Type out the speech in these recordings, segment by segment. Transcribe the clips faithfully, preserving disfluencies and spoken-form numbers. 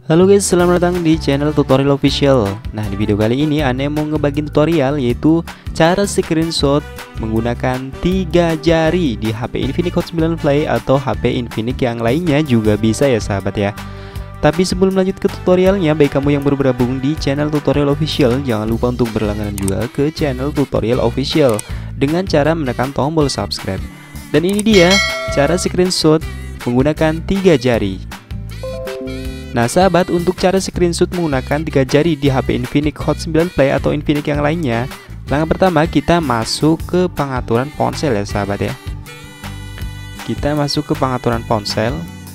Halo guys, selamat datang di channel Tutorial Official. Nah, di video kali ini Ane mau ngebagiin tutorial yaitu cara screenshot menggunakan tiga jari di H P Infinix Hot sembilan Play atau H P Infinix yang lainnya juga bisa ya sahabat ya. Tapi sebelum lanjut ke tutorialnya, bagi kamu yang baru bergabung di channel Tutorial Official, jangan lupa untuk berlangganan juga ke channel Tutorial Official dengan cara menekan tombol subscribe. Dan ini dia cara screenshot menggunakan tiga jari. Nah sahabat, untuk cara screenshot menggunakan tiga jari di H P Infinix Hot sembilan Play atau Infinix yang lainnya, langkah pertama kita masuk ke pengaturan ponsel ya sahabat ya. Kita masuk ke pengaturan ponsel.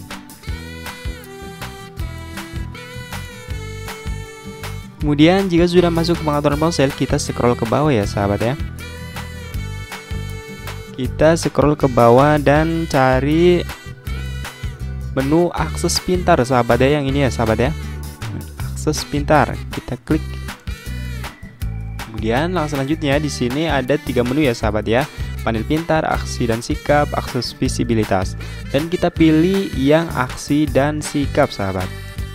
Kemudian jika sudah masuk ke pengaturan ponsel, kita scroll ke bawah ya sahabat ya. Kita scroll ke bawah dan cari menu akses pintar sahabat ya, yang ini ya sahabat ya. Akses pintar, kita klik. Kemudian langkah selanjutnya di sini ada tiga menu ya sahabat ya. Panel pintar, aksi dan sikap, akses visibilitas. Dan kita pilih yang aksi dan sikap sahabat.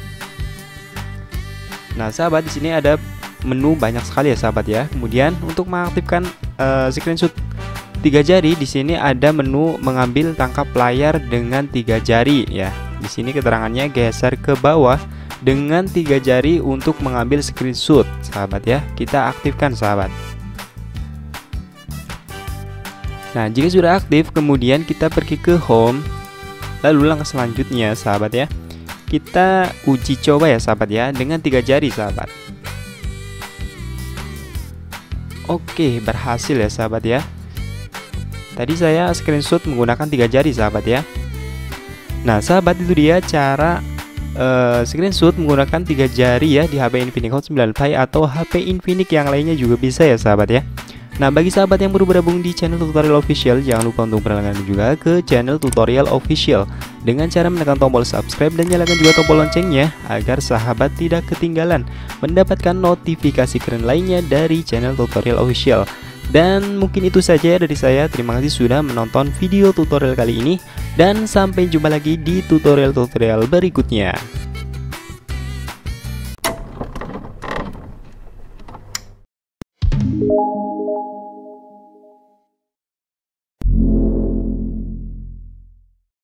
Nah sahabat, di sini ada menu banyak sekali ya sahabat ya. Kemudian untuk mengaktifkan uh, screenshot tiga jari, di sini ada menu mengambil tangkap layar dengan tiga jari ya. Di sini keterangannya geser ke bawah dengan tiga jari untuk mengambil screenshot sahabat ya. Kita aktifkan sahabat. Nah jika sudah aktif, kemudian kita pergi ke home. Lalu langkah selanjutnya sahabat ya, kita uji coba ya sahabat ya dengan tiga jari sahabat. Oke, berhasil ya sahabat ya. Tadi saya screenshot menggunakan tiga jari sahabat ya. Nah sahabat, itu dia cara uh, screenshot menggunakan tiga jari ya di H P Infinix Hot sembilan Play atau H P Infinix yang lainnya juga bisa ya sahabat ya. Nah bagi sahabat yang baru bergabung di channel Tutorial Official, jangan lupa untuk berlangganan juga ke channel Tutorial Official dengan cara menekan tombol subscribe dan nyalakan juga tombol loncengnya agar sahabat tidak ketinggalan mendapatkan notifikasi keren lainnya dari channel Tutorial Official. Dan mungkin itu saja dari saya. Terima kasih sudah menonton video tutorial kali ini, dan sampai jumpa lagi di tutorial-tutorial berikutnya.